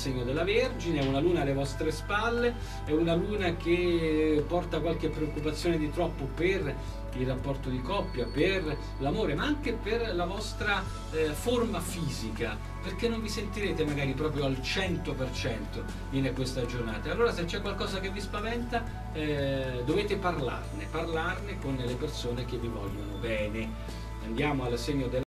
segno della Vergine, è una luna alle vostre spalle, è una luna che porta qualche preoccupazione di troppo per il rapporto di coppia, per l'amore, ma anche per la vostra forma fisica, perché non vi sentirete magari proprio al 100% in questa giornata. Allora se c'è qualcosa che vi spaventa, dovete parlarne con le persone che vi vogliono bene. Andiamo al segno della